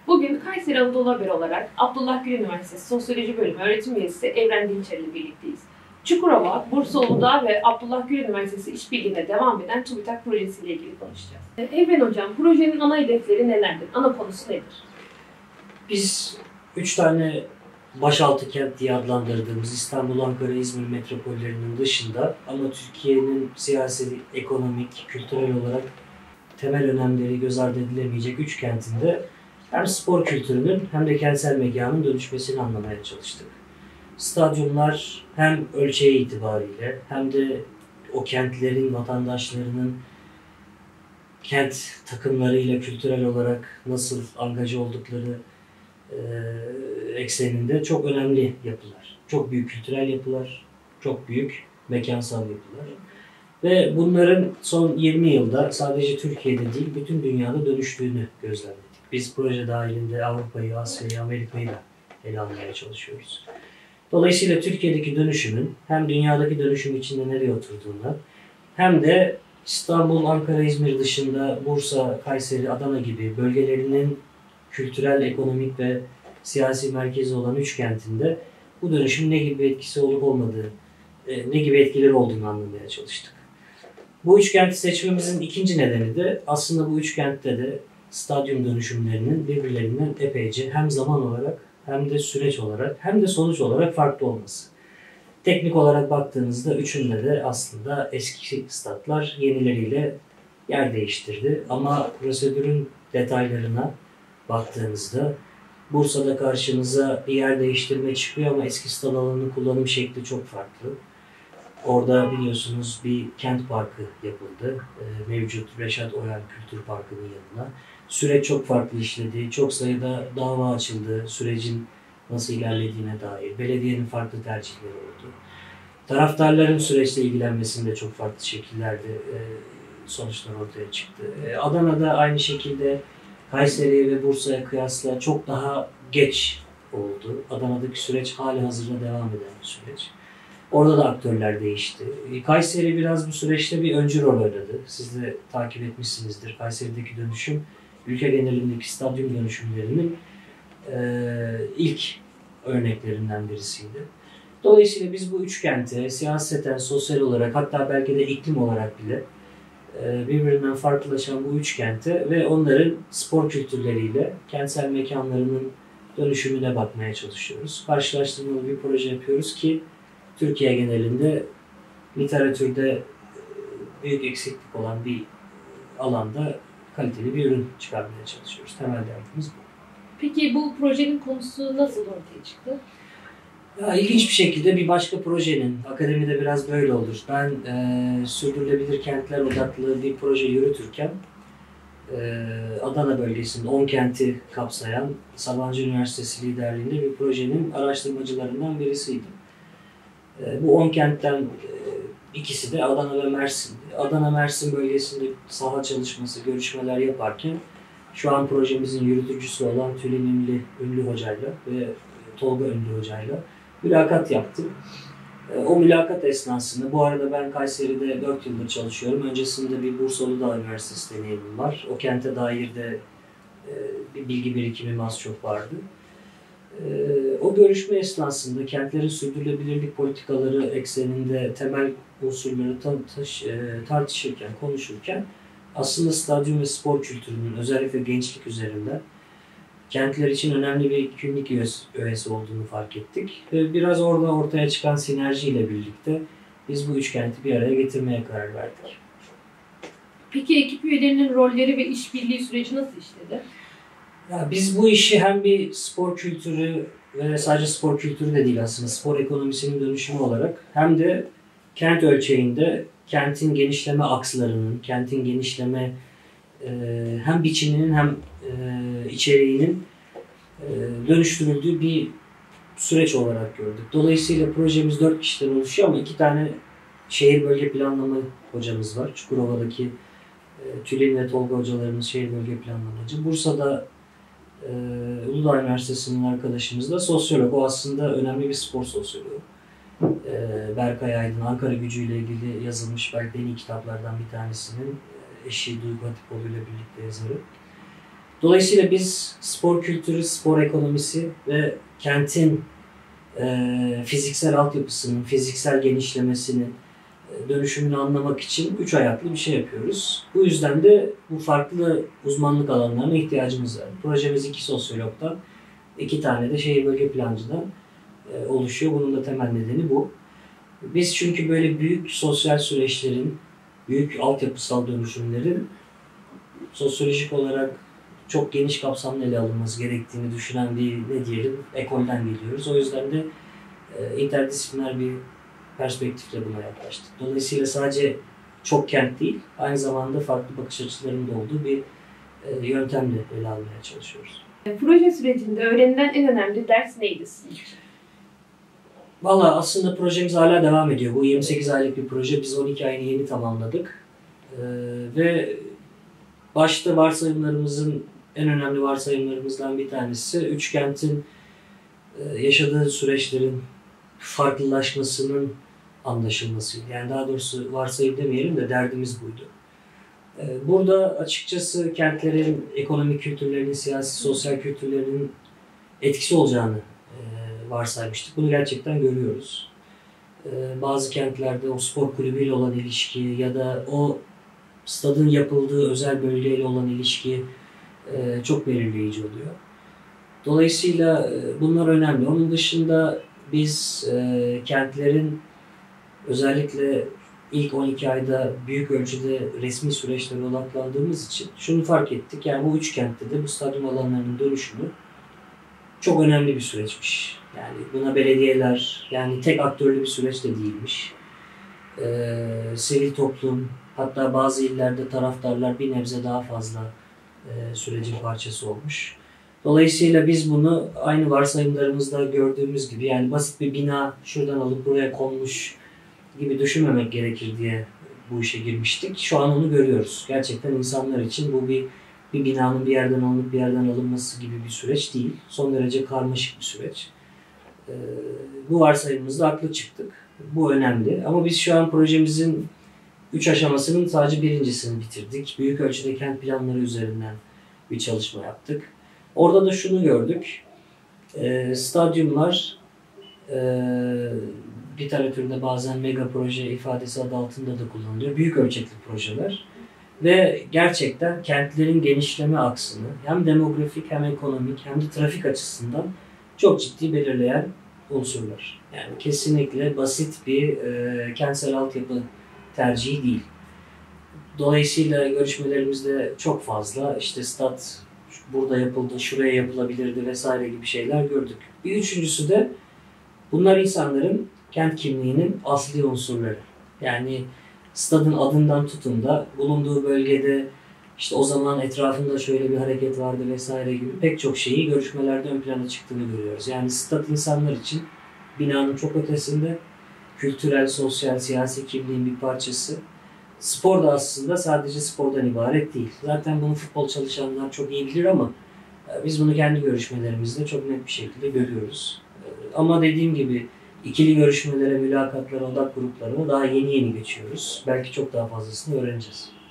Bugün Kayseri Anadolu Haber olarak Abdullah Gül Üniversitesi Sosyoloji Bölümü öğretim üyesi Evren Dinçer ile birlikteyiz. Çukurova, Bursa Uludağ ve Abdullah Gül Üniversitesi işbirliğine devam eden TÜBİTAK projesi ile ilgili konuşacağız. Evren Hocam, projenin ana hedefleri nelerdir? Ana konusu nedir? Biz 3 tane başaltı kent diye adlandırdığımız İstanbul, Ankara, İzmir metropollerinin dışında ama Türkiye'nin siyasi, ekonomik, kültürel olarak temel önemleri göz ardı edilemeyecek 3 kentinde hem spor kültürünün hem de kentsel mekanın dönüşmesini anlamaya çalıştık. Stadyumlar hem ölçeği itibariyle hem de o kentlerin, vatandaşlarının kent takımlarıyla kültürel olarak nasıl angaja oldukları ekseninde çok önemli yapılar. Çok büyük kültürel yapılar, çok büyük mekansal yapılar. Ve bunların son 20 yılda sadece Türkiye'de değil, bütün dünyada dönüştüğünü gözlemledik. Biz proje dahilinde Avrupa'yı, Asya'yı, Amerika'yı da ele almaya çalışıyoruz. Dolayısıyla Türkiye'deki dönüşümün hem dünyadaki dönüşüm içinde nereye oturduğunu hem de İstanbul, Ankara, İzmir dışında Bursa, Kayseri, Adana gibi bölgelerinin kültürel, ekonomik ve siyasi merkezi olan 3 kentinde bu dönüşüm ne gibi etkisi olup olmadığı, ne gibi etkileri olduğunu anlamaya çalıştık. Bu 3 kenti seçmemizin ikinci nedeni de aslında bu 3 kentte de stadyum dönüşümlerinin birbirlerinden epeyce hem zaman olarak hem de süreç olarak hem de sonuç olarak farklı olması. Teknik olarak baktığınızda üçünde de aslında eski statlar yenileriyle yer değiştirdi. Ama prosedürün detaylarına baktığınızda Bursa'da karşınıza bir yer değiştirme çıkıyor ama eski stat alanının kullanım şekli çok farklı. Orada biliyorsunuz bir kent parkı yapıldı. Mevcut Reşat Oyal Kültür Parkı'nın yanına. Süreç çok farklı işledi. Çok sayıda dava açıldı. Sürecin nasıl ilerlediğine dair. Belediyenin farklı tercihleri oldu. Taraftarların süreçle ilgilenmesinde çok farklı şekillerde sonuçlar ortaya çıktı. Adana'da aynı şekilde Kayseri'ye ve Bursa'ya kıyasla çok daha geç oldu. Adana'daki süreç hali hazırda devam eden bir süreç. Orada da aktörler değişti. Kayseri biraz bu süreçte bir öncü rol oynadı. Siz de takip etmişsinizdir. Kayseri'deki dönüşüm, ülke genelindeki stadyum dönüşümlerinin ilk örneklerinden birisiydi. Dolayısıyla biz bu üç kente siyaseten, sosyal olarak hatta belki de iklim olarak bile birbirinden farklılaşan bu üç kente ve onların spor kültürleriyle kentsel mekanlarının dönüşümüne bakmaya çalışıyoruz. Karşılaştırmalı bir proje yapıyoruz ki Türkiye genelinde literatürde büyük eksiklik olan bir alanda kaliteli bir ürün çıkarmaya çalışıyoruz. Temel derdimiz bu. Peki bu projenin konusu nasıl ortaya çıktı? Ya, ilginç bir şekilde bir başka projenin, akademide biraz böyle olur. Ben sürdürülebilir kentler odaklı bir proje yürütürken Adana bölgesinde 10 kenti kapsayan Sabancı Üniversitesi liderliğinde bir projenin araştırmacılarından birisiydim. Bu 10 kentten ikisi de Adana ve Mersin. Adana-Mersin bölgesinde saha çalışması, görüşmeler yaparken şu an projemizin yürütücüsü olan Tülin Ünlü Hoca'yla ve Tolga Ünlü Hoca'yla mülakat yaptım. O mülakat esnasında, bu arada ben Kayseri'de 4 yıldır çalışıyorum. Öncesinde bir Bursa Uludağ Üniversitesi deneyimim var. O kente dair de bir bilgi birikimim az çok vardı. O görüşme esnasında kentlerin sürdürülebilirlik politikaları ekseninde temel unsurları tartışırken, konuşurken aslında stadyum ve spor kültürünün özellikle gençlik üzerinden kentler için önemli bir kimlik öğesi olduğunu fark ettik. Ve biraz orada ortaya çıkan sinerjiyle birlikte biz bu üç kenti bir araya getirmeye karar verdik. Peki ekip üyelerinin rolleri ve işbirliği süreci nasıl işledi? Ya biz bu işi hem bir spor kültürü ve sadece spor kültürü de değil aslında spor ekonomisinin dönüşümü olarak hem de kent ölçeğinde kentin genişleme akslarının, kentin genişleme hem biçiminin hem içeriğinin dönüştürüldüğü bir süreç olarak gördük. Dolayısıyla projemiz 4 kişiden oluşuyor ama 2 tane şehir bölge planlama hocamız var. Çukurova'daki Tülin ve Tolga hocalarımız şehir bölge planlamacı. Bursa'da Uludağ Üniversitesi'nin arkadaşımız da sosyolog. O aslında önemli bir spor sosyoloğu. Berkay Aydın, Ankara Gücü ile ilgili yazılmış belki en iyi kitaplardan bir tanesinin eşi Duygu Hatipoğlu ile birlikte yazarı. Dolayısıyla biz spor kültürü, spor ekonomisi ve kentin fiziksel altyapısının, fiziksel genişlemesinin, dönüşümünü anlamak için 3 ayaklı bir şey yapıyoruz. Bu yüzden de bu farklı uzmanlık alanlarına ihtiyacımız var. Projemiz 2 sosyologdan, 2 tane de şehir bölge plancıdan oluşuyor. Bunun da temel nedeni bu. Biz çünkü böyle büyük sosyal süreçlerin, büyük altyapısal dönüşümlerin sosyolojik olarak çok geniş kapsamlı ele alınması gerektiğini düşünen bir ekolden geliyoruz. O yüzden de interdisipliner bir perspektifle buna yaklaştık. Dolayısıyla sadece çok kent değil, aynı zamanda farklı bakış açılarının da olduğu bir yöntemle ele almaya çalışıyoruz. Proje sürecinde öğrenilen en önemli ders neydi sizin için? Valla aslında projemiz hala devam ediyor. Bu 28 aylık bir proje. Biz 12 ayını yeni tamamladık. Ve başta varsayımlarımızın, en önemli varsayımlarımızdan bir tanesi 3 kentin yaşadığı süreçlerin farklılaşmasının anlaşılmasıydı. Yani daha doğrusu varsayım demeyelim de derdimiz buydu. Burada açıkçası kentlerin, ekonomik kültürlerinin, siyasi, sosyal kültürlerinin etkisi olacağını varsaymıştık. Bunu gerçekten görüyoruz. Bazı kentlerde o spor kulübüyle olan ilişki ya da o stadın yapıldığı özel bölgeyle olan ilişki çok belirleyici oluyor. Dolayısıyla bunlar önemli. Onun dışında biz kentlerin özellikle ilk 12 ayda büyük ölçüde resmi süreçlere odaklandığımız için şunu fark ettik. Yani bu 3 kentte de bu stadyum alanlarının dönüşümü çok önemli bir süreçmiş. Yani buna belediyeler, yani tek aktörlü bir süreç de değilmiş. Sivil toplum, hatta bazı illerde taraftarlar bir nebze daha fazla sürecin parçası olmuş. Dolayısıyla biz bunu aynı varsayımlarımızda gördüğümüz gibi, yani basit bir bina şuradan alıp buraya konmuş gibi düşünmemek gerekir diye bu işe girmiştik. Şu an onu görüyoruz. Gerçekten insanlar için bu bir binanın bir yerden alınıp bir yerden alınması gibi bir süreç değil. Son derece karmaşık bir süreç. Bu varsayımımızda haklı çıktık. Bu önemli. Ama biz şu an projemizin 3 aşamasının sadece birincisini bitirdik. Büyük ölçüde kent planları üzerinden bir çalışma yaptık. Orada da şunu gördük. Stadyumlar literatürde bazen mega proje ifadesi adı altında da kullanılıyor. Büyük ölçekli projeler. Ve gerçekten kentlerin genişleme aksını hem demografik hem ekonomik hem de trafik açısından çok ciddi belirleyen unsurlar. Yani kesinlikle basit bir kentsel altyapı tercihi değil. Dolayısıyla görüşmelerimizde çok fazla işte stat burada yapıldı, şuraya yapılabilirdi vesaire gibi şeyler gördük. Bir üçüncüsü de bunlar insanların kent kimliğinin asli unsurları. Yani stadın adından tutun da bulunduğu bölgede işte o zaman etrafında şöyle bir hareket vardı vesaire gibi pek çok şeyi görüşmelerde ön plana çıktığını görüyoruz. Yani stad insanlar için binanın çok ötesinde kültürel, sosyal, siyasi kimliğin bir parçası. Spor da aslında sadece spordan ibaret değil. Zaten bunu futbol çalışanlar çok iyi bilir ama biz bunu kendi görüşmelerimizde çok net bir şekilde görüyoruz. Ama dediğim gibi ikili görüşmelere, mülakatlara, odak gruplarına daha yeni geçiyoruz. Belki çok daha fazlasını öğreneceğiz.